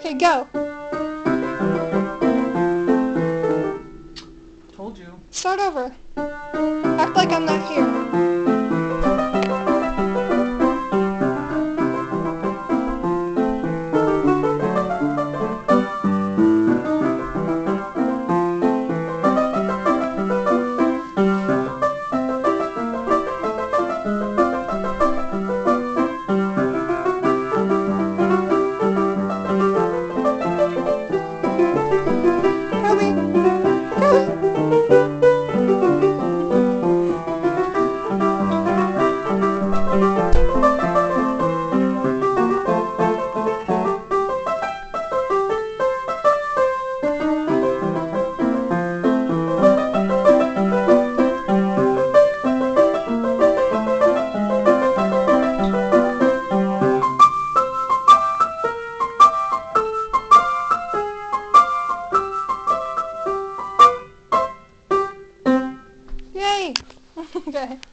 Okay, go. Told you. Start over. Act like I'm not here. Coby, Coby. Yay! Okay.